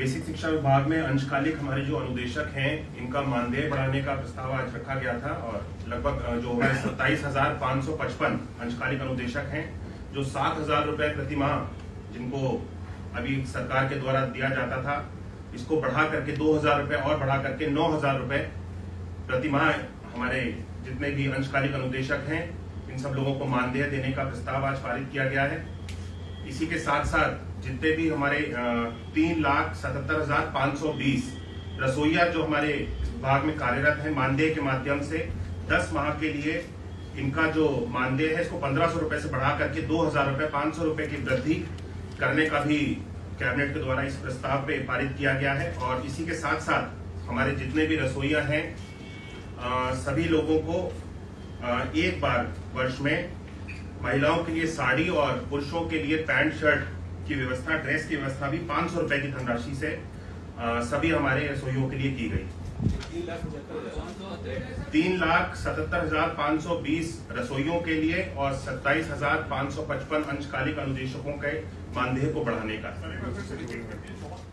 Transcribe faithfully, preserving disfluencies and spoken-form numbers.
Basic शिक्षा विभाग में अंशकालिक हमारे जो अनुदेशक हैं इनका मानदेय बढ़ाने का प्रस्ताव आज रखा गया था और लगभग जो हमारे सत्ताईस हजार पाँच सौ पचपन अंशकालिक अनुदेशक हैं जो सात हजार रुपए प्रति माह जिनको अभी सरकार के द्वारा दिया जाता था इसको बढ़ा करके दो हजार रुपए और बढ़ा करके नौ हजार रुपए प्रति माह हमारे जितने भी अंशकालिक अनुदेशक हैं इन सब लोगों को मानदेय देने का प्रस्ताव आज पारित किया गया है। इसी के साथ साथ जितने भी हमारे तीन लाख सतहत्तर हजार पाँच सौ बीस रसोईया जो हमारे विभाग में कार्यरत हैं मानदेय के माध्यम से दस माह के लिए इनका जो मानदेय है इसको पंद्रह सौ रुपए से बढ़ा करके दो हजार रुपए पाँच सौ रुपए की वृद्धि करने का भी कैबिनेट के द्वारा इस प्रस्ताव पे पारित किया गया है। और इसी के साथ साथ हमारे जितने भी रसोईया हैं आ, सभी लोगों को आ, एक बार वर्ष में महिलाओं के लिए साड़ी और पुरुषों के लिए पैंट शर्ट की व्यवस्था ड्रेस की व्यवस्था भी पांच सौ रुपए की धनराशि से आ, सभी हमारे रसोइयों के लिए की गई। तीन लाख सतहत्तर हजार पाँच सौ बीस रसोइयों के लिए और सत्ताईस हजार पाँच सौ पचपन अंशकालिक अनुदेशकों के मानदेय को बढ़ाने का